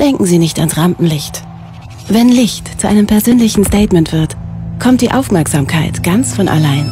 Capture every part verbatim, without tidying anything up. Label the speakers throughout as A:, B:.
A: Denken Sie nicht ans Rampenlicht. Wenn Licht zu einem persönlichen Statement wird, kommt die Aufmerksamkeit ganz von allein.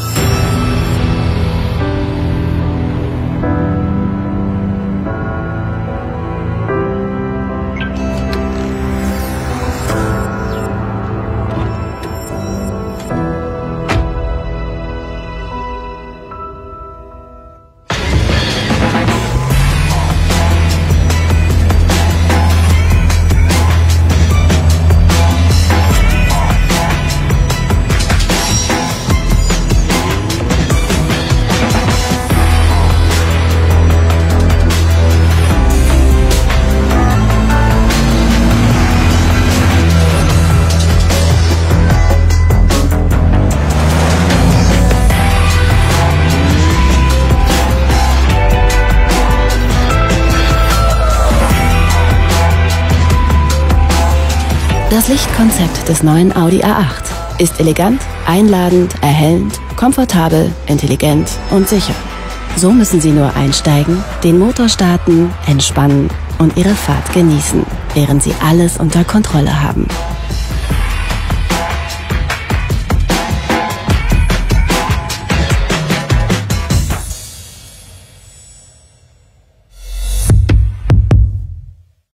A: Das Lichtkonzept des neuen Audi A acht ist elegant, einladend, erhellend, komfortabel, intelligent und sicher. So müssen Sie nur einsteigen, den Motor starten, entspannen und Ihre Fahrt genießen, während Sie alles unter Kontrolle haben.